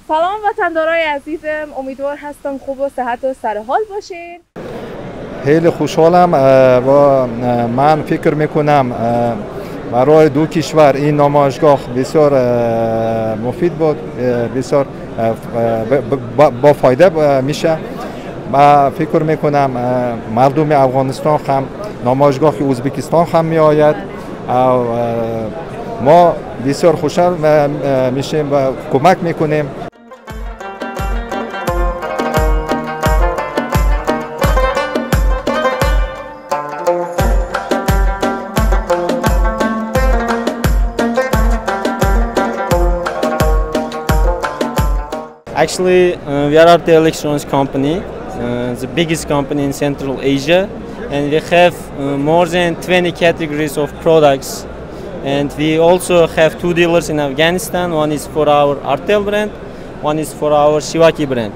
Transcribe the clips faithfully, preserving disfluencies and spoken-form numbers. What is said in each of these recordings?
سلام وطندارای عزیزم، امیدوار هستم خوب و صحت و سر حال باشین. خیلی خوشحالم و من فکر میکنم برای دو کشور این نمایشگاه بسیار مفید بود، بسیار با فایده میشه. ما فکر میکنم مردم افغانستان هم نمایشگاه ازبکستان هم می آید. ما بسیار خوشحال میشیم و کمک میکنیم. Actually, uh, we are Arte Electronics company, uh, the biggest company in Central Asia, and we have uh, more than twenty categories of products. And we also have two dealers in Afghanistan. One is for our Artel brand, one is for our Shivaki brand.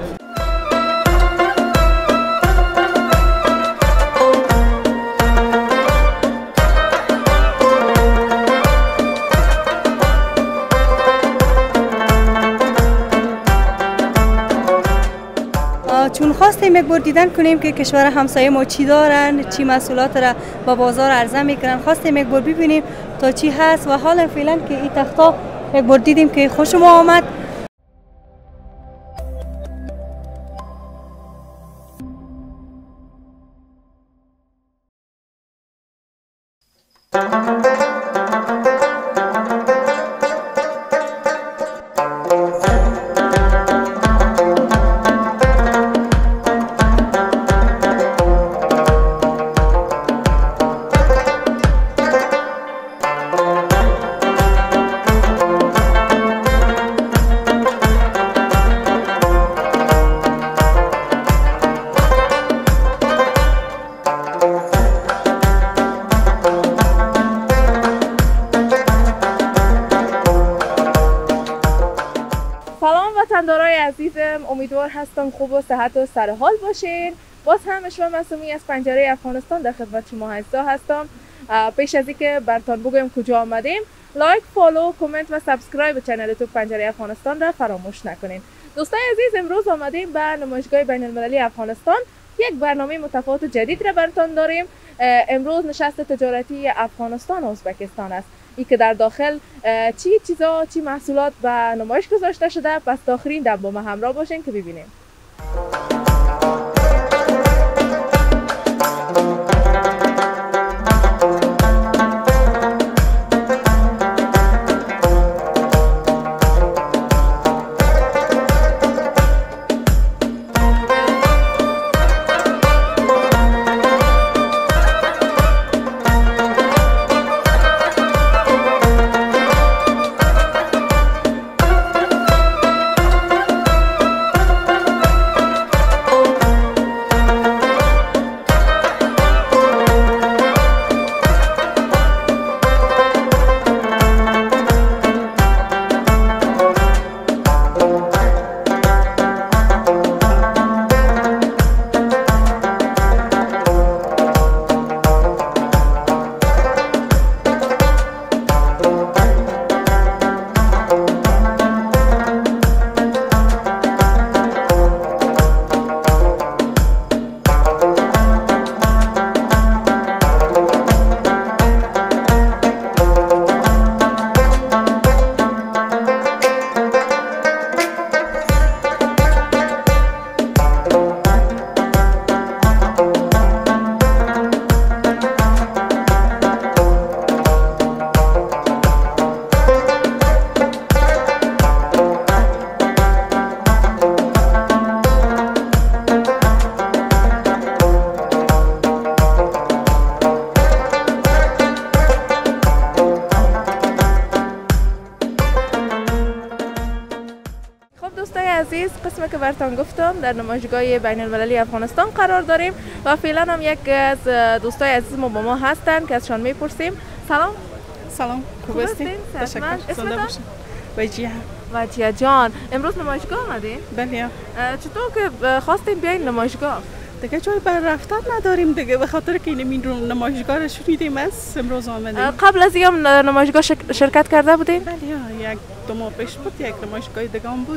چون خواستیم یک بار دیدن کنیم که کشور همسایه ما چی دارن، چی محصولات را با بازار عرضه میکنن، خواستیم یک بار ببینیم تا چی هست و حالا فعلا که این تختا یک بار دیدیم که خوش ما آمد. سلام وطندارای عزیزم، امیدوار هستم خوب و صحت و سر حال باشین. باز هم اشوا معصومی از پنجره افغانستان در خدمت شما عزیزا هستم. پیش از اینکه براتون بگویم کجا آمدیم، لایک، فالو، کامنت و سابسکرایب چنل یوتیوب پنجره افغانستان را فراموش نکنین. دوستای عزیز، امروز آمدیم به نمایشگاه بین المللی افغانستان. یک برنامه متفاوت جدید را براتون داریم. امروز نشست تجارتی افغانستان و ازبکستان است. ای که در داخل چی چیزا چی محصولات به نمایش گذاشته شده، پس تا آخرین دم با ما همراه باشین که ببینیم. عزیز، قسمی که براتون گفتم در نمایشگاه بین المللی افغانستان قرار داریم و فعلا هم یک از دوستای عزیز ما با ما هستن که ازشان میپرسیم. سلام. سلام، خوب هستین؟ تشکر. اسمتان؟ وجیه. وجیه جان، امروز نمایشگاه آمدین؟ بله. چطور که خواستین بیاین نمایشگاه؟ دیگه جای بر رفتن نداریم دیگه، به خاطر که این نمایشگاه رو شنیدیم از امروز آمدیم. قبل از این نمایشگاه شرکت کرده بودین؟ بله، یک دو ماه پیش بود یک نمایشگاه دیگه هم بود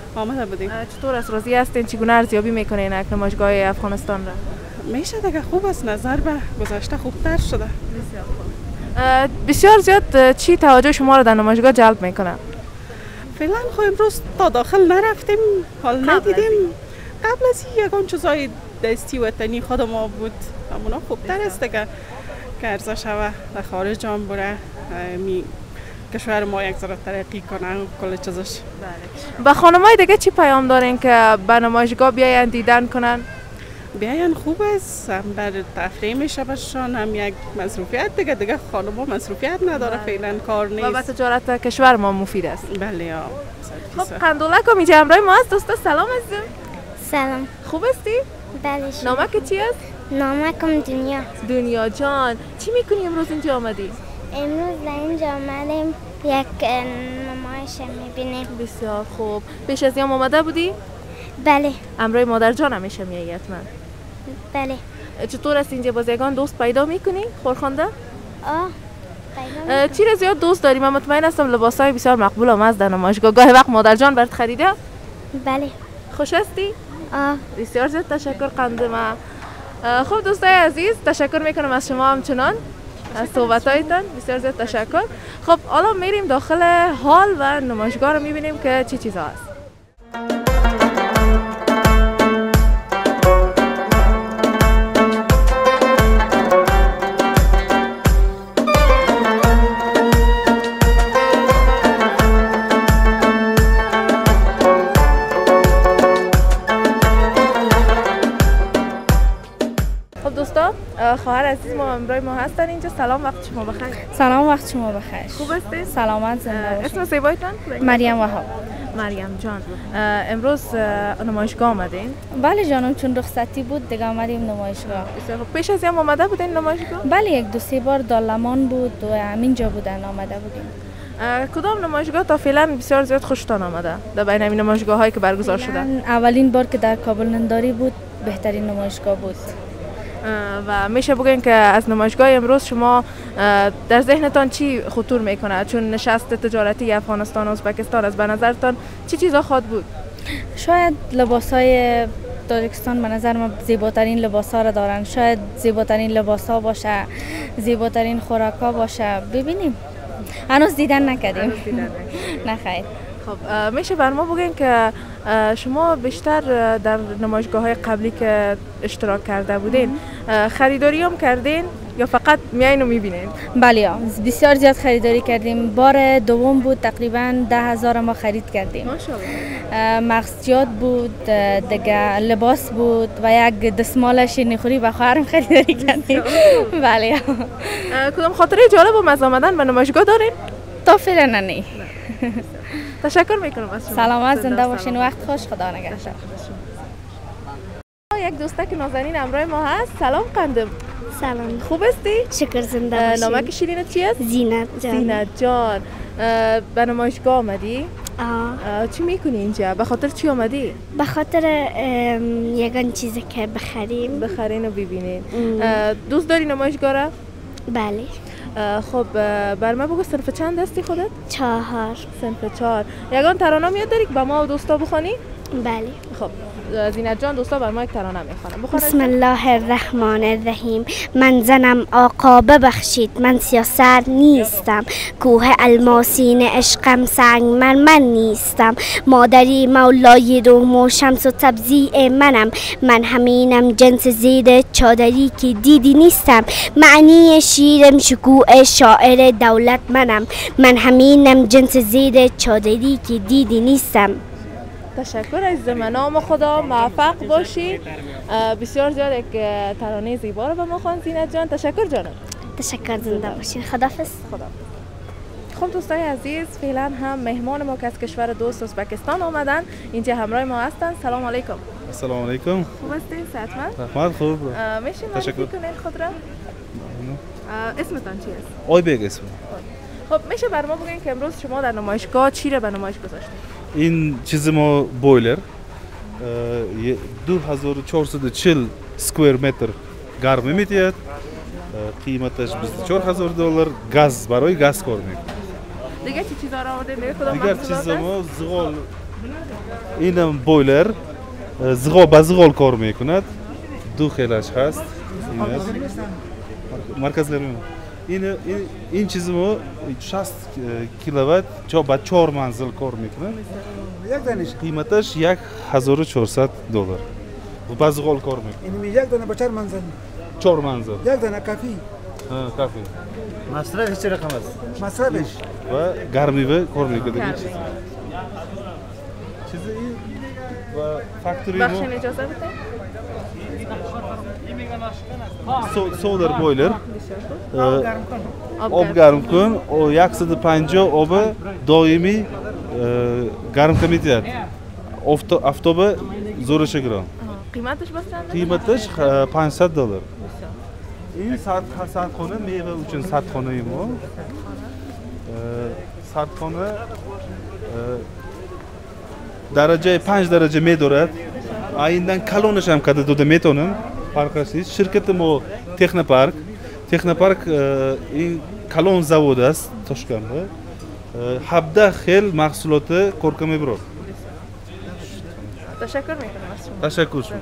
آمده بودیم. چطور است؟ راضی هستین؟ چگونه ارزیابی میکنین یک نمایشگاه افغانستان را؟ میشه دیگه خوب است، نظر به گذشته خوبتر شده. بسیار خوب. بسیار زیاد چی توجه شما را در نمایشگاه جلب میکنه؟ فعلا خو امروز تا داخل نرفتیم، حال ندیدیم. قبل از یگان چیزای دستی وطنی خود ما بود، همونا خوبتر است دیگه که ارزش شوه در خارج هم بره می کشور ما یک ذره ترقی کنه کل چیزش. با خانمای دیگه چی پیام دارین که به نمایشگاه بیاین دیدن کنن؟ بیاین خوب است، هم بر تفریح میشه برشان، هم یک مصروفیت دیگه دیگه خانم‌ها مصروفیت نداره فعلا کار نیست و به تجارت کشور ما مفید است. بله یا خب قندولک هم اینجا همراه ما است. دوستا سلام عزیزم. سلام. خوب هستی؟ بله. نامک چی است؟ نامکم دنیا. دنیا جان چی میکنی امروز اینجا آمدی؟ امروز در اینجا آمدیم یک نمایش میبینیم. بسیار خوب. پیش از این آمده بودی؟ بله. همراه مادر جان همیشه میایی حتما؟ بله. چطور است اینجا بازیگان دوست پیدا میکنی؟ خورخونده؟ آه پیدا چی را زیاد دوست داری؟ من مطمئن هستم لباسای بسیار مقبول هم از در نمایشگاه. گاهی وقت مادر جان برات خریده؟ بله. خوش هستی؟ آه بسیار زیاد تشکر قندما. خب دوستای عزیز تشکر میکنم از شما همچنان از صحبتایتان، بسیار زیاد تشکر. خب حالا میریم داخل هال و نمایشگاه رو میبینیم که چی چیزا هست. خواهر عزیز ما همراه ما هستن اینجا. سلام، وقت شما بخیر. سلام، وقت شما بخیر. خوب هستید؟ سلامت زنده باشید. اسم زیبایتان؟ مریم وهاب. مریم جان امروز نمایشگاه آمدین؟ بله جانم، چون رخصتی بود دیگه آمدیم نمایشگاه. پیش از این آمده بودین نمایشگاه؟ بله، یک دو سه بار دالمان بود و همینجا بودن آمده بودیم. کدام نمایشگاه تا فعلا بسیار زیاد خوشتان آمده در بین همین نمایشگاه هایی که برگزار شده؟ اولین بار که در کابل ننداری بود بهترین نمایشگاه بود. و میشه بگین که از نمایشگاه امروز شما در ذهنتان چی خطور میکنه؟ چون نشست تجارتی افغانستان و ازبکستان است، به نظرتان چی چیزا خواهد بود؟ شاید لباسای تاجیکستان به نظر من زیباترین لباسا را دارن، شاید زیباترین لباسا باشه، زیباترین خوراکا باشه. ببینیم، هنوز دیدن نکردیم. نه خیر. خب میشه بر ما بگین که شما بیشتر در نمایشگاه های قبلی که اشتراک کرده بودین خریداری هم کردین یا فقط میاین و میبینین؟ بله، بسیار زیاد خریداری کردیم. بار دوم بود، تقریبا ده هزار ما خرید کردیم. ماشاءالله. مغزیات بود دیگه، لباس بود و یک دستمال شیرینیخوری به خواهرم خریداری کردیم. بله. کدام خاطره جالب و مزه آمدن به نمایشگاه دارین؟ تا فعلا نه. تشکر میکنم از شما. سلامت زنده باشین، وقت خوش، خدا نگهدار. یک دوستک نازنین همراه ما هست. سلام قندم. سلام. خوب هستی؟ شکر، زنده باشین. نامک شیرینت چی است؟ زینت جان. زینت جان. به نمایشگاه آمدی؟ آه. چی میکنی اینجا؟ به خاطر چی آمدی؟ به خاطر یگان چیزی که بخریم. بخرین و ببینین. دوست داری نمایشگاه را؟ بله. خب بر ما بگو صنف چند هستی خودت؟ چهار. صنف چهار. یگان ترانه میاد داری که با ما و دوستا بخوانی؟ بله. خب زینت جان دوستا بر ما یک ترانه میخوانم. بسم الله الرحمن الرحیم. من زنم آقا ببخشید، من سیاسر نیستم، کوه الماسین عشقم سنگ من من نیستم، مادری مولای روم و شمس و تبزیع منم، من همینم جنس زیر چادری که دیدی نیستم، معنی شیرم شکوه شاعر دولت منم، من همینم جنس زیر چادری که دیدی نیستم. تشکر از نام خدا، موفق باشی. بسیار زیاد یک ترانه زیبا رو به ما خوان زینت جان. تشکر جانم. تشکر، زنده باشین. خداحافظ. خدا. خب دوستای عزیز، فعلا هم مهمان ما که از کشور دوست ازبکستان آمدن اینجا همراه ما هستن. سلام علیکم. سلام علیکم. خوب هستین؟ صحتمند؟ رحمت خوب. میشه معرفی کنین خود را؟ اسمتان چی است؟ آیبک اسم. خب میشه بر ما بگین که امروز شما در نمایشگاه چی را به نمایش گذاشتید؟ این چیز ما بویلر دو هزار و چهارصد و چهل سکویر متر گرمی میتید، قیمتش بیست و چهار هزار دلار. گاز، برای گاز کار میکنه. دیگه چی چیزا را آوردین؟ دیگه کدام دیگر محصولات چیزا ما زغال اینم بویلر زغال با زغال کار میکند دو خیلش هست این است مرکز نرمیم این این این چیزمو شصت کیلووات چا با چهار منزل کار میکنه یک دانش قیمتش یک هزار و چهارصد دلار با زغال کار میکنه این یک دانه با چهار منزل چهار منزل یک دانه کافی ها کافی مصرفش چه رقم است مصرفش و گرمی به کار میکنه این چیز چیزی و فاکتوری بخش اجازه بده سولر بویلر آب گرم کن و صد و پنجاه آب دائمی گرم می‌دهد آفتاب زورش گرم قیمتش بس چند قیمتش پانصد دلار این ساعت ساعت خانه میوه uchun ساعت خانه ما ساعت خانه درجه پنج درجه می‌دارد آیندن کلونش هم کده دوده میتونم فرقش نیست شرکت ما تکنوپارک تکنوپارک این کلون زاود است تاشکند هفده خیل محصولات کارکا میبرد تشکر میکنم از شما تشکر شما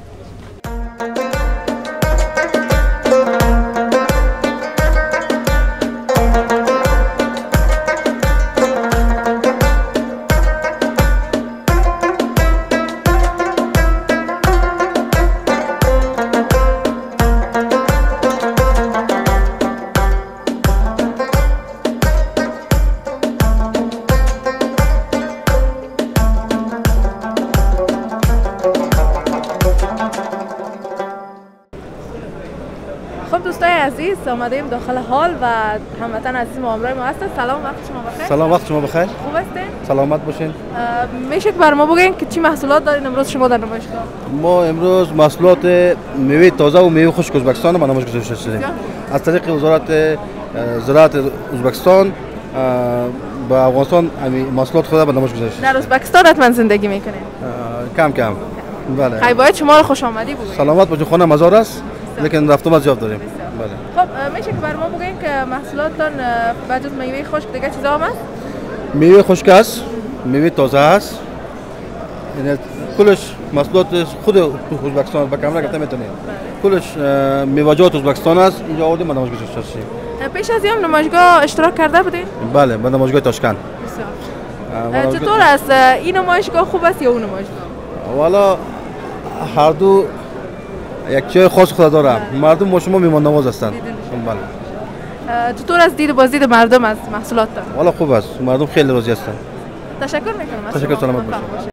عزیز آمدیم داخل حال و هموطن عزیز ما همراه ما هستن. سلام وقت شما بخیر. سلام وقت شما بخیر. خوب هستین؟ سلامت باشین. میشه که بر ما بگین که چی محصولات دارین امروز شما در نمایشگاه؟ ما امروز محصولات میوه تازه و میوه خشک ازبکستان رو به نمایش گذاشته شدیم. از طریق وزارت زراعت ازبکستان به افغانستان محصولات خود به نمایش گذاشته. در ازبکستان حتما زندگی میکنین؟ کم کم. بله. خیلی باید شما رو خوش آمدی بگین. سلامت باشین. خانه مزار است. لیکن رفتم از زیاد داریم. بله. خب میشه که بر ما بگین که محصولاتتون بجز میوه خشک دیگه چیزا هم هست؟ میوه خشک است، میوه تازه است. یعنی کلش محصولات خود ازبکستان به کاملا گفته میتونید. کلش میوه‌جات ازبکستان است. اینجا آوردیم به نمایشگاه گذاشته. پیش از این نمایشگاه اشتراک کرده بودین؟ بله، به نمایشگاه تاشکند. بسیار. چطور است؟ این نمایشگاه خوب است یا اون نمایشگاه؟ والا هر دو یک چیز خاص خود داره. مردم ما شما میهمان نواز هستند. بله. چطور از دید بازدید مردم از محصولات؟ والا خوب است. مردم خیلی راضی هستند. تشکر میکنم. تشکر سلامت باشید.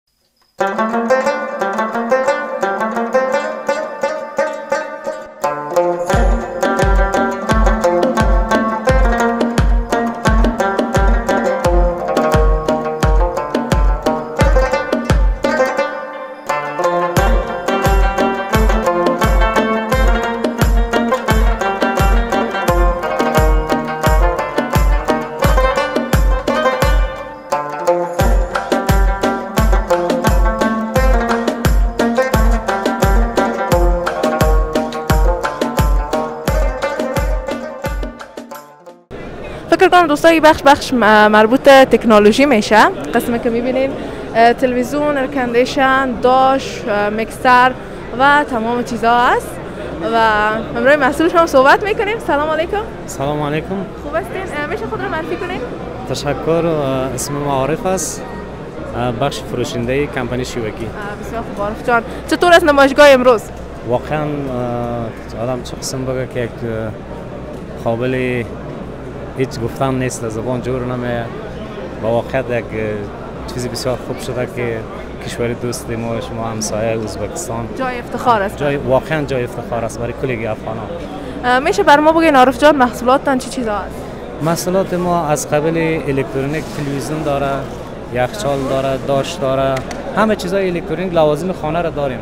فکر کنم دوستان این بخش بخش مربوط تکنولوژی میشه. قسمی که میبینین تلویزیون، ارکندیشن، داش، میکسر و تمام چیزها هست و همراه مسئول شما صحبت میکنیم. سلام علیکم. سلام علیکم. خوب هستین؟ میشه خود رو معرفی کنین؟ تشکر. اسم ما عارف است. بخش فروشنده کمپانی شیوکی. بسیار خوب عارف جان. چطور است نمایشگاه امروز؟ واقعا آدم چه قسم بگه که یک قابل هیچ گفتن نیست، زبان جور نمیه. با واقعیت یک چیزی بسیار خوب شده که کشور دوست ما شما همسایه ازبکستان جای افتخار است. جای واقعا جای افتخار است برای کلیگ افغانان. میشه بر ما بگین عارف جان محصولاتتان چی چیزا هست؟ محصولات ما از قبل الکترونیک، تلویزیون داره، یخچال داره، داش داره، همه چیزای الکترونیک لوازم خانه را داریم.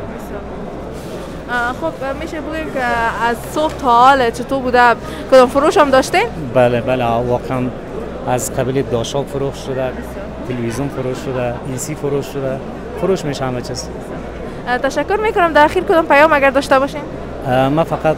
خب میشه بگیم که از صبح تا حال چطور بوده؟ کدام فروش هم داشته؟ بله بله واقعا از قبل داشا فروش شده، تلویزیون فروش شده، ایسی فروش شده، فروش میشه همه چیز. تشکر میکنم. در اخیر کدام پیام اگر داشته باشین؟ ما فقط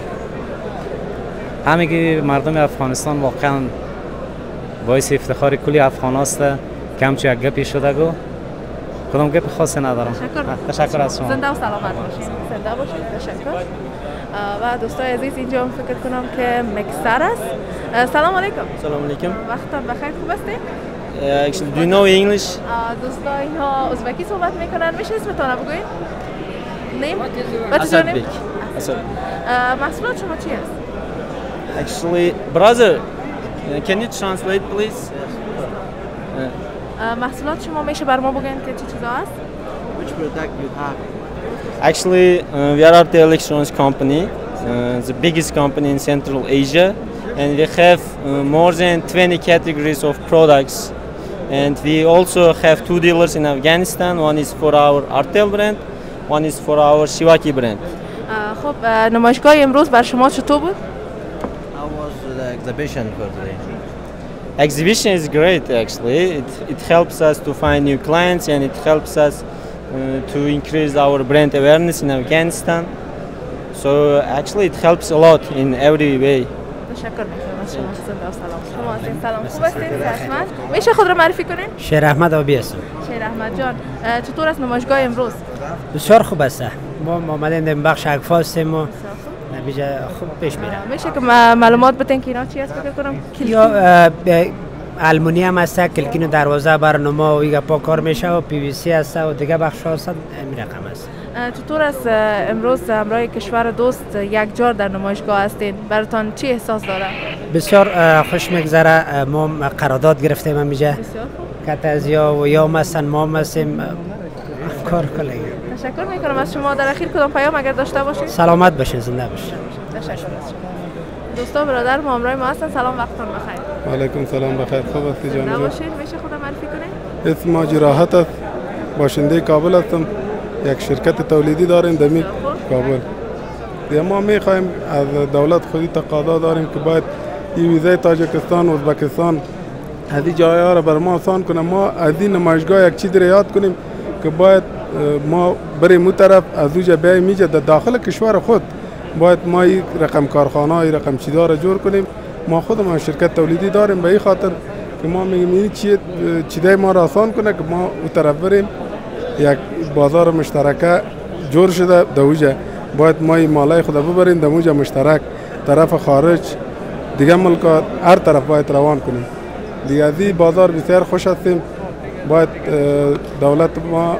همگی مردم افغانستان واقعا باعث افتخار کلی افغان است که همچون یک گپی شده گو کدام گپ خاصی ندارم. تشکر. تشکر از شما. زنده و سلامت باشید. زنده باشید. تشکر. و دوستای عزیز اینجا هم فکر کنم که مکسر است. سلام علیکم. سلام علیکم. وقتتان بخیر، خوب هستین؟ Uh, actually, do you know English? دوستا اینها ازبکی صحبت میکنن. میشه اسمتون رو بگوین؟ نیم؟ Asadbek. Asad. محصولات شما چی است؟ Actually, brother, uh, can you translate please? Uh, محصولات شما میشه بر ما بگین که چی چیزا است؟ Which product you have? Actually, uh, we are Arte Electronics company, uh, the biggest company in Central Asia, and we have uh, more than twenty categories of products. And we also have two dealers in Afghanistan. One is for our Artel brand, one is for our Shivaki brand. خب نمایشگاه امروز بر شما چطور بود؟ How was the exhibition for today? Exhibition is great actually. It, it helps us to find new clients and it helps us uh, to increase our brand awareness in Afghanistan. So actually it helps a lot in every way. تشکر میکنم از شما. زنده و سلام. شما هستین؟ سلام، خوب هستین؟ صحتمند؟ میشه خود را معرفی کنین؟ شیر احمد آبی هستم. شیر احمد جان، چطور است نمایشگاه امروز؟ بسیار خوب است. ما آمدیم در بخش اکفا هستیم و نتیجه خوب پیش میره. میشه که معلومات بدین که اینا چی است فکر کنم؟ یا آلومینیوم است، کلکین دروازه برنما و ایگا پا کار میشه و پی وی سی است و دیگه بخش هست این رقم است. چطور است امروز همراه کشور دوست یک جار در نمایشگاه هستین؟ براتان چی احساس داره؟ بسیار خوش میگذره. ما قرارداد گرفتیم همیشه. بسیار خوب. کتازیا و یا مثلا ما هستیم کار کلی. تشکر میکنم از شما. در اخیر کدام پیام اگر داشته باشید؟ سلامت باشین، زنده باشین. تشکر از شما. دوستا برادر ما همراه ما هستن. سلام، وقتتون بخیر. علیکم سلام، بخیر. خوب هستی جان؟ زنده باشین. میشه خودم معرفی کنین؟ اسم ما جراحت است. باشنده کابل هستم. یک شرکت تولیدی داریم در کابل. دیگه ما میخوایم از دولت خودی تقاضا داریم که باید این ویزای تاجیکستان و ازبکستان از این جایها را بر ما آسان کنه. ما از این نمایشگاه یک چیز را یاد کنیم که باید ما بریم اون طرف، از اونجا بیاییم اینجا در داخل کشور خود باید ما این رقم کارخانه های رقم چیزا را جور کنیم. ما خود ما شرکت تولیدی داریم، به این خاطر که ما میگیم این چی چیزای ما را آسان کنه که ما اون طرف بریم. یک بازار مشترکه جور شده دوجه، باید ما این مالای خود ببریم دوجه مشترک طرف خارج دیگه ملکات هر طرف باید روان کنیم. دیگه از این بازار بسیار خوش هستیم. باید دولت ما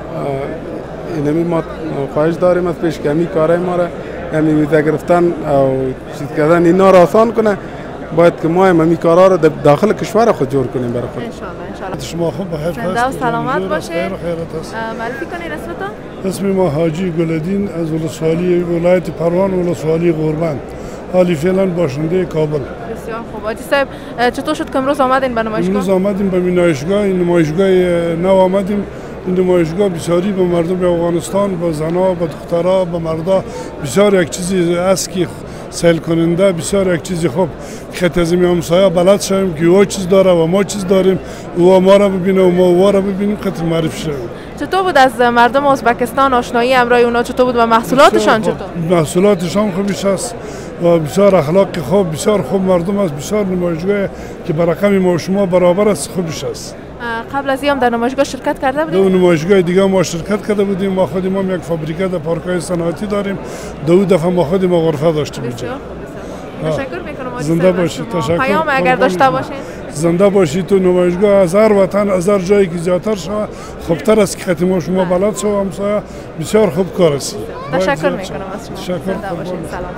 اینمی ما خواهش داریم از پیش که همی کارهای ما را یعنی ویزا گرفتن او چیز کردن اینا را آسان کنه. باید که ما هم همی کارها را داخل کشور خود جور کنیم برای خود. انشالله انشالله. شما خوب بخیر زنده و سلامت باشید. خیر و خیرت است. معرفی کنید اسمتون؟ اسم ما حاجی گلدین از ولسوالی ولایت پروان ولسوالی غوربند. حالی فعلا باشنده کابل. بسیار خوب. حاجی صاحب چطور شد که امروز آمدین به نمایشگاه؟ امروز آمدیم به نمایشگاه. این نمایشگاه نو آمدیم. این نمایشگاه بسیاری به مردم افغانستان، به زنها، به دخترها، به مردا بسیار یک چیزی است که سیل کننده، بسیار یک چیزی خوب خط از این همسایه بلد شویم که او چیز داره و ما چیز داریم، او ما را ببینه و ما او را ببینیم، خط معرفی شویم. چطور بود از مردم ازبکستان آشنایی همراه اونا؟ چطور بود و محصولاتشان چطور؟ محصولاتشان خوبش است و بسیار اخلاق خوب، بسیار خوب مردم است. بسیار نمایشگاه که به رقم ما و شما برابر است خوبش است. قبل از این هم در نمایشگاه شرکت کرده بودیم؟ دو نمایشگاه دیگه ما شرکت کرده بودیم. ما خودیم هم یک فابریکه در پارک‌های صنعتی داریم. دو دفعه ما خودیم غرفه داشتیم. بسیار تشکر میکنم. زنده باشید. تشکر. پیام اگر داشته باشین. زنده باشید. تو نمایشگاه از هر وطن از هر جایی که زیادتر شود خوبتر است که خط ما شما بلد شو همسایه بسیار خوب کار است. تشکر میکنم از شما. تشکر. زنده باشید. سلام.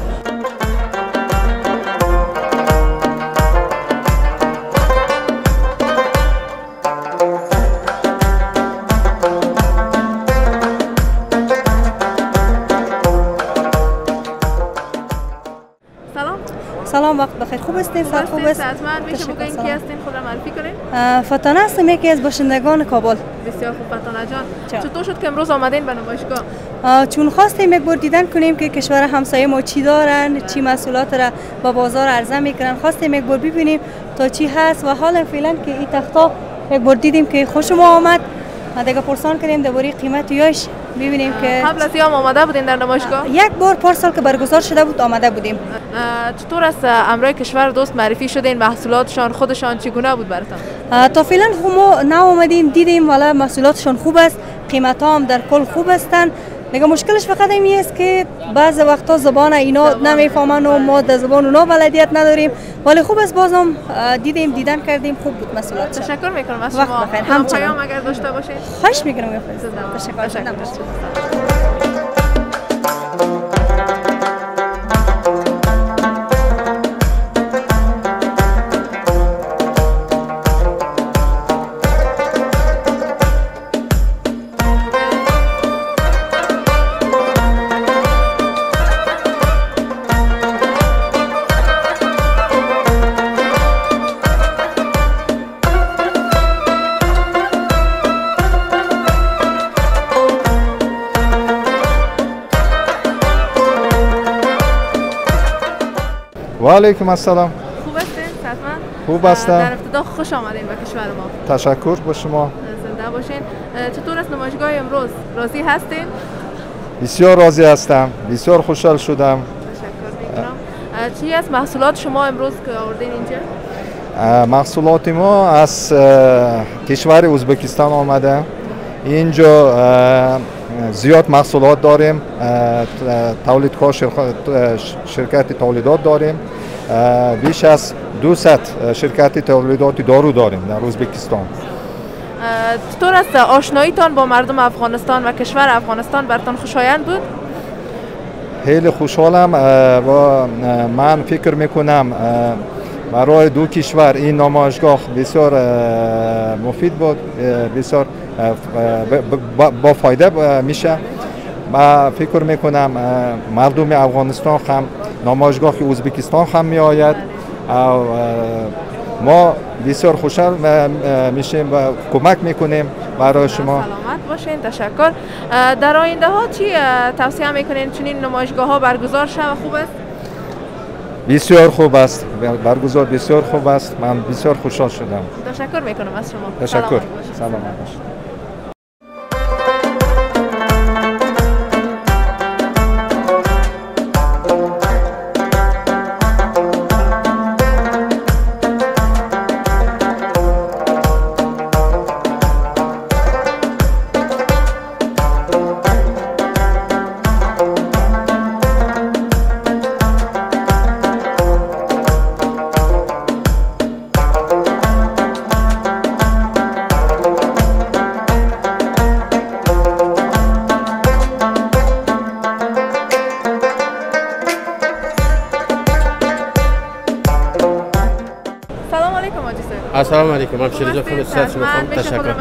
سلام، وقت بخیر. خوب هستین؟ خوب هستین؟ خوب است. من میشه بگین کی هستین؟ خود را معرفی کنین؟ فتانه هستم، یکی از باشندگان کابل. بسیار خوب فتانه جان. چطور شد که امروز آمدین به نمایشگاه؟ چون خواستیم یک بار دیدن کنیم که کشور همسایه ما چی دارن، چی محصولات را با بازار عرضه میکنن. خواستیم یک بار ببینیم تا چی هست و حالا فعلا که این تختا یک بار دیدیم که خوش ما آمد. دیگه پرسان کردیم درباره قیمت یاش ببینیم که قبل از ایام آمده بودین در نمایشگاه؟ یک بار پارسال که برگزار شده بود آمده بودیم. چطور است امرای کشور دوست معرفی شدین؟ محصولاتشان خودشان چگونه بود براتان؟ تا فعلا ما نه اومدیم دیدیم والا محصولاتشان خوب است، قیمت ها هم در کل خوب هستند. دیگه مشکلش فقط این است که بعض وقتا زبان اینا نمیفهمن و ما در زبان اونا بلدیت نداریم، ولی خوب است بازم دیدیم دیدن کردیم خوب بود محصولات. تشکر میکنم از شما. وقت بخیر. هم پیام اگر داشته باشین. خواهش میکنم تشکر. تشکر. و علیکم السلام. خوب هستین؟ حتما. خوب هستم. در ابتدا خوش آمدین به کشور ما. تشکر با شما. زنده باشین. چطور است نمایشگاه امروز؟ راضی هستین؟ بسیار راضی هستم. بسیار خوشحال شدم. تشکر میکنم. چی است محصولات شما امروز که آوردین اینجا؟ محصولات ما از کشور ازبکستان آمده. اینجا زیاد محصولات داریم، تولیدکار شرکت تولیدات داریم، بیش از دویست شرکت تولیدات دارو داریم در ازبکستان. چطور است آشناییتان با مردم افغانستان و کشور افغانستان براتان خوشایند بود؟ خیلی خوشحالم و من فکر میکنم برای دو کشور این نمایشگاه بسیار مفید بود، بسیار با فایده میشه. ما فکر میکنم مردم افغانستان هم نمایشگاه ازبکستان هم می آید و ما بسیار خوشحال میشیم و کمک میکنیم برای شما. سلامت باشین. تشکر. در آینده ها چی توصیه میکنین چنین نمایشگاه ها برگزار شود؟ خوب است؟ بسیار خوب است، برگزار بسیار خوب است. من بسیار خوشحال شدم. تشکر میکنم از شما. تشکر. سلامت باشید. السلام علیکم. من شیرجان خانم سلام میکنم. تشکر.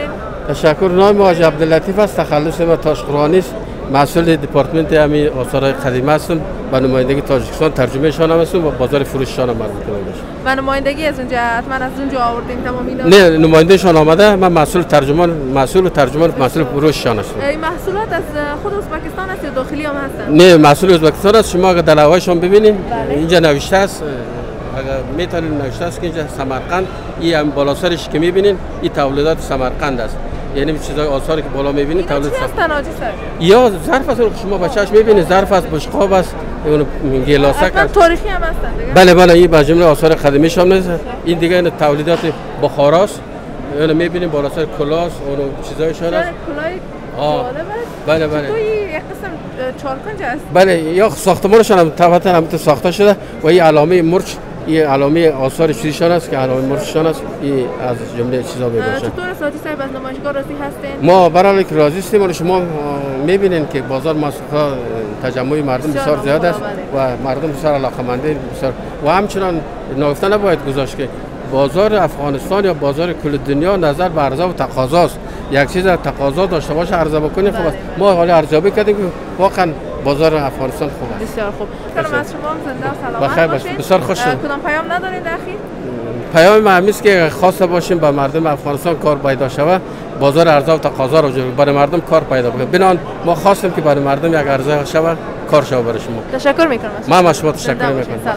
تشکر. نام حاج عبداللطیف است. تخلص ما تاشقرانی است. مسئول دپارتمنت همین آثار قدیمی هستم. به نمایندگی تاجیکستان ترجمه شان هستم و بازار فروش شان مربوط میشه. به نمایندگی از اونجا حتما از اونجا آوردیم تمام اینا؟ نه، نماینده شان آمده. من مسئول ترجمان، مسئول ترجمان، مسئول فروش شان هستم. این محصولات از خود ازبکستان است یا داخلی هم هستن؟ نه، مسئول ازبکستان است. شما اگر در لوحه‌شون ببینید اینجا نوشته است، اگر میتونید نوشته است که اینجا سمرقند، این هم بالا سرش که میبینید این تولیدات سمرقند است. یعنی چیزای آثاری که بالا میبینید تولید سمرقند. یا ظرف است، شما بچه‌اش میبینید ظرف است، بشقاب است، اون گلاسک است. تاریخی هم هستن دیگه. بله بله، این به جمله آثار قدیمی شامل است. این دیگه این تولیدات بخارا است. اون میبینید بالا سر کلاس اون چیزایشون است. آه بله بله. توی یک قسم چارکنج است. بله، یا ساختمانشون هم طبعا هم ساخته شده و این علامه مرچ، این علامه آثار چیزشان است که علامه مرچشان است. این از جمله چیزا میباشه. چطور است حاجی صاحب از نمایشگاه راضی هستین؟ ما برای که راضی هستیم و شما میبینید که بازار ماسکا تجمع مردم بسیار زیاد است و مردم بسیار علاقه‌منده بسیار و همچنان نگفته نباید گذاشت که بازار افغانستان یا بازار کل دنیا نظر به عرضه و تقاضا است. یک چیز تقاضا داشته باشه عرضه بکنیم خوب است. ما حالا ارزیابی کردیم که واقعا بازار افغانستان خوب است. بسیار خوب. سلام از شما، زنده و سلامت بخیر باشین. بسیار خوش شد. کدام پیام ندارید اخیر؟ پیام ما همیست که خواسته باشیم به مردم افغانستان کار پیدا شود، بازار عرضه و تقاضا رو برای مردم کار پیدا بکنه. بنان ما خواستیم که برای مردم یک عرضه شود، کار شود برای شما. تشکر میکنم. من از شما تشکر میکنم.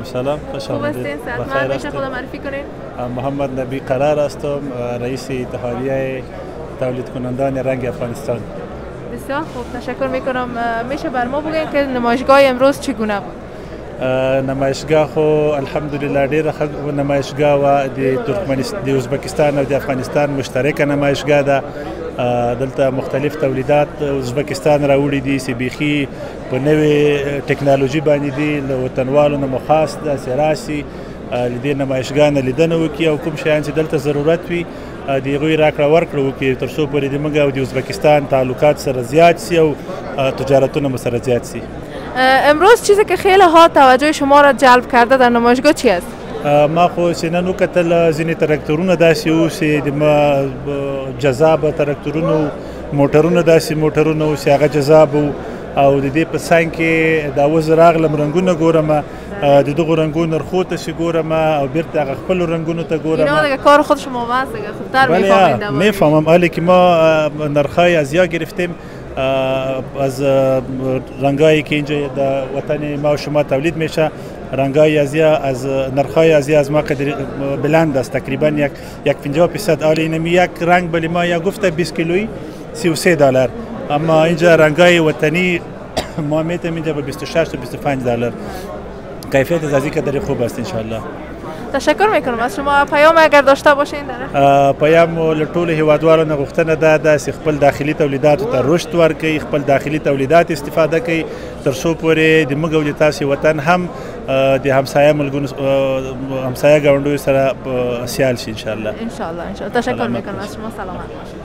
سلام، خوش خوب آمدید. هستین؟ صحتمند؟ میشه خودم معرفی کنین؟ محمد نبی قرار هستم، رئیس اتحادیه تولید کنندان رنگ افغانستان. بسیار خوب، تشکر میکنم. میشه بر ما بگین که نمایشگاه امروز چگونه بود؟ نمایشگاه خو الحمدلله ډیره ښه نمایشگاه و د ترکمنستان د ازبکستان او د افغانستان مشترکه نمایشگاه ده. دلته مختلف تولیدات ازبکستان راوړي دي چې بیخي په نوې ټکنالوژي باندې دي، له وطنوالو نه مو خاص داسې راسي له دې نمایشګاه نه لیدنه وکړي او کوم شیان چې دلته ضرورت وي د هغوی راکړه ورکړه وکړي تر څو پورې د موږ او د ازبکستان تعلقات سره زیات سي او تجارتونه مو سره زیات سي. امروز چیزی که خیلی ها توجه شما را جلب کرده در نمایشگاه چی است؟ ما خو چې نن وکتل ځینې ترکتورونه داسې وو چې د ما جذابه ترکتورونه موټرونه داسې موټرونه وو چې هغه جذاب وو او د دې په څنګ کې دا اوس راغلم رنګونه ګورم، د دغو رنګونو نرخو ته چې ګورم او بیرته هغه خپلو رنګونو ته ګورم. اینا دیگه کار خود شما هست دیگه، خوبتر میفهمید. میفهمم، حالی که ما نرخهای از یا گرفتیم از رنگایی که اینجا در وطن ما و شما تولید میشه، رنگای ازیا از نرخای ازیا از ما قدر بلند است، تقریبا یک یک پنجاه درصد. حالا این یک رنگ بلی ما یا گفته بیست کیلویی سی و سه دلار، اما اینجا رنگای وطنی ما میتونیم اینجا به بیست و شش تا بیست و پنج دلار. کیفیت از این قدر خوب است ان شاء الله. تشکر میکنم از شما. پیام اگر داشته باشین داره؟ پیام له ټولو هیوادوالو نه غوښتنه ده ده چې خپل داخلي تولیداتو ته رشد ورکړي، خپل داخلي تولیدات استفاده کوي تر څو پورې د موږ او د تاسې وطن هم د همسایه ملګرو همسایه ګاونډیو سره سیال شي ان شاء الله. ان شاء الله ان شاء الله. تشکر میکنم از شما. سلامت باشید.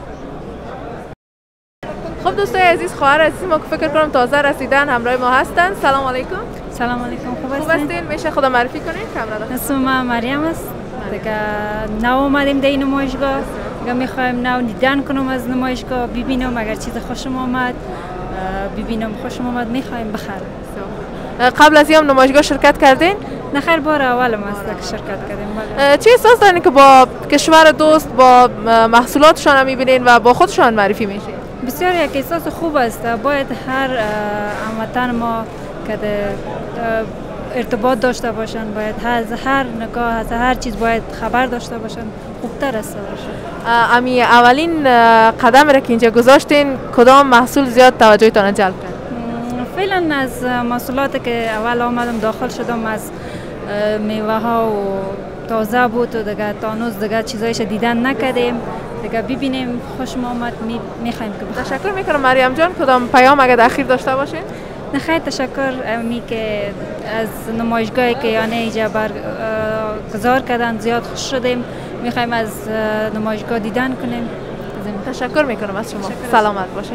خب دوستای عزیز، خواهر عزیز ما که فکر کنم تازه رسیدن همراه ما هستن. سلام علیکم. سلام علیکم. خوب هستین؟ خوب هستین؟ میشه خدا معرفی کنین؟ کاملا. اسم ما مریم است. دیگه نو اومدیم در این نمایشگاه. دیگه میخوایم نو دیدن کنم از نمایشگاه، ببینم اگر چیز خوشم آمد ببینم خوشم آمد میخوایم بخرم. قبل از این نمایشگاه شرکت کردین؟ نه خیر، بار اولم است که شرکت کردیم. چی احساس دارین که با کشور دوست با محصولاتشان میبینین و با خودشان معرفی میشین؟ بسیار یک احساس خوب است. باید هر هموطن ما که ارتباط داشته باشن، باید از هر نگاه از هر چیز باید خبر داشته باشن، خوبتر است باشه. امی اولین قدم را که اینجا گذاشتین کدام محصول زیاد توجهتان جلب کرد؟ فعلا از محصولات که اول آمدم داخل شدم از میوه ها و تازه بود و دیگه تانوز دیگه چیزایش دیدن نکردیم، دیگه ببینیم خوشم آمد میخوایم که بخریم. تشکر میکنم مریم جان. کدام پیام اگر اخیر داشته باشین؟ نه خیر، تشکر امی که از نمایشگاهی که یعنی اینجا برگزار کردن زیاد خوش شدیم، میخوایم از نمایشگاه دیدن کنیم. تشکر میکنم از شما. سلامت باشین.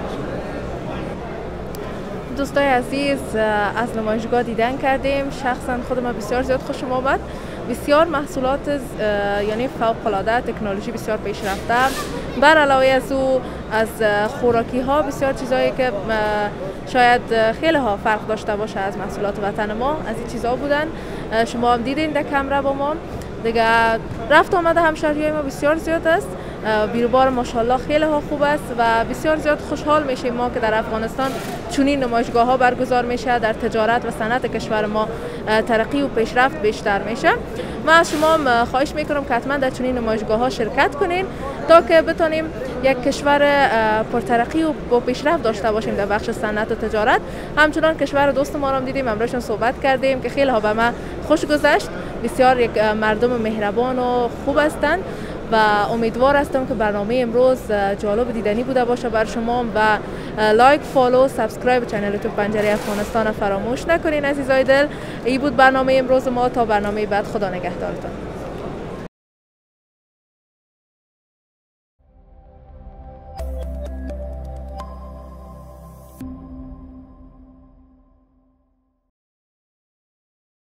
دوستای عزیز، از نمایشگاه دیدن کردیم. شخصا خود ما بسیار زیاد خوشم آمد. بسیار محصولات یعنی فوق العاده، تکنولوژی بسیار پیشرفته. بر علاوه از او از خوراکی ها بسیار چیزایی که شاید خیلی ها فرق داشته باشه از محصولات وطن ما، از این چیزها بودن. شما هم دیدین در کمره با ما. دیگه رفت آمده همشهریای ما بسیار زیاد است. بیروبار ماشاءالله خیلی ها خوب است و بسیار زیاد خوشحال میشیم ما که در افغانستان چنین نمایشگاه ها برگزار میشه، در تجارت و صنعت کشور ما ترقی و پیشرفت بیشتر میشه. من از شما خواهش میکنم که حتما در چنین نمایشگاه ها شرکت کنین تا که بتونیم یک کشور پرترقی و با پیشرفت داشته باشیم در بخش صنعت و تجارت. همچنان کشور دوست ما را دیدیم، امروزشون صحبت کردیم که خیلی ها به ما خوش گذشت. بسیار یک مردم مهربان و خوب هستند و امیدوار هستم که برنامه امروز جالب دیدنی بوده باشه بر شما و لایک، فالو، سابسکرایب چنل یوتیوب پنجره افغانستان فراموش نکنین عزیزای دل. این بود برنامه امروز ما. تا برنامه بعد، خدا نگهدارتان.